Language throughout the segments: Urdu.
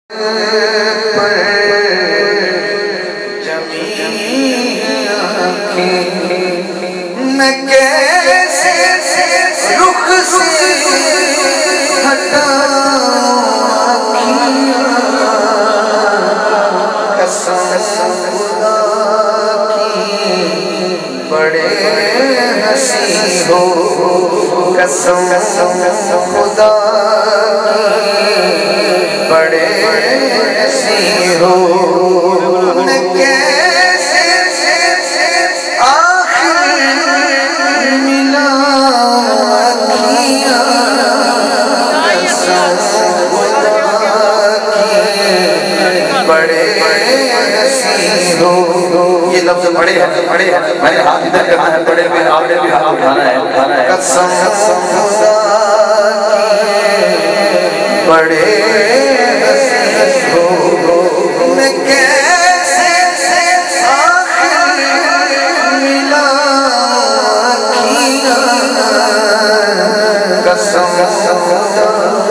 میں کیسے رخ سے ہٹاؤں قسم خدا کی بڑے ہنسی ہو، قسم خدا کی بڑے ہنسی ہو، میں کیسے آخر ملا کیا قسم خدا کی بڑے ہنسی ہو۔ یہ لفظ بڑے ہیں، میں نے ہاتھ ادھر کرنا ہے، بڑے میں آپ نے بھی ہاتھ اٹھانا ہے۔ قسم خدا کی بڑے ہنسی ہو، میں کیسے آخر ملا کیا قسم خدا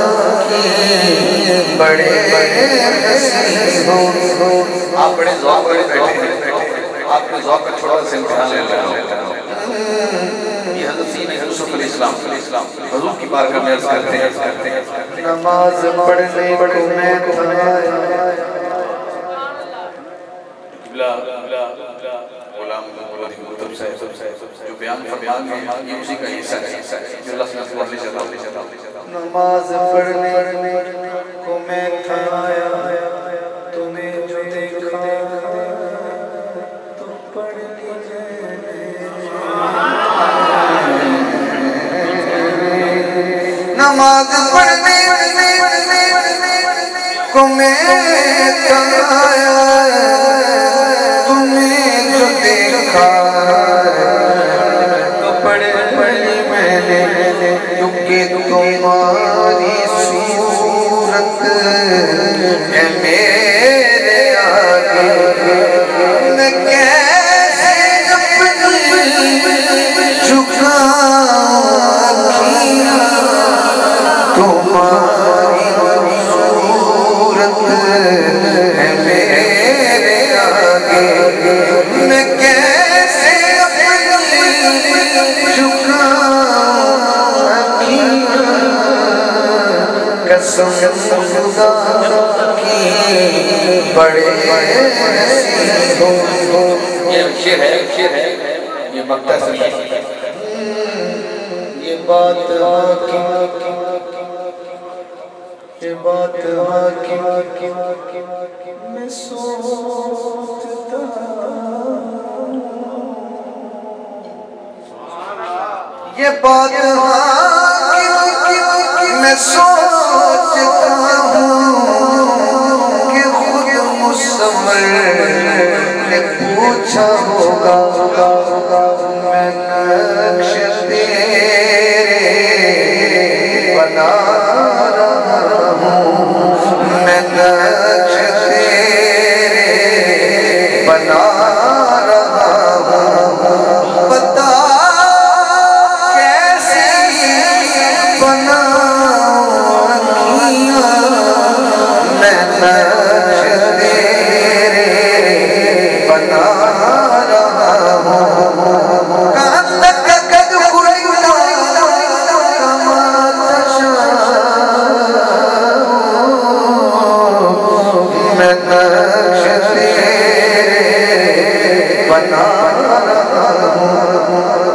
کی بڑے ہنسی ہو۔ آپ بڑے ذوق بڑے بیٹھے ہیں، آپ کے ذوق کا چھوڑا سے امتحان لے رہا ہوں۔ یہ حضرت سید یوسف علیہ السلام حضور کی بارگاہ میں عرض کرتے ہیں، نماز پڑھنے کو میں غلام مطلب صاحب جو بیان فرمان ہے یہ اسی کا حصہ ہے جو اللہ صلی اللہ علیہ وسلم۔ نماز پڑھنے کو میں تھا آیا، تمہیں جو دیکھا تو پڑھ لیجئے۔ نماز پڑھنے کو میں تھا آیا، تمہیں جو دیکھا تو پڑھ لی میں نے، کیونکہ تمہاری صورت ہے میرے آگے، میں کیسے اپنی جھکاؤں کیا تمہاری صورت ہے میرے آگے، میں کیسے اپنی جھکاؤں کیا قسم خدا کی بڑے ہنسی ہو۔ یہ شعر ہے، یہ مقطع سے یہ بات حاکم میں سوچتا، یہ بات حاکم میں سوچتا ہوں کہ خود مصور نے پوچھا ہوگا، میں نقش تیرے بنا رہا ہوں، میں نقش تیرے بنا رہا ہوں، بتا کیسے بنا کیا میں نقش تیرے بنا رہا ہوں، کہاں تک قد خلقت کما تشاء، میں نقش تیرے بنا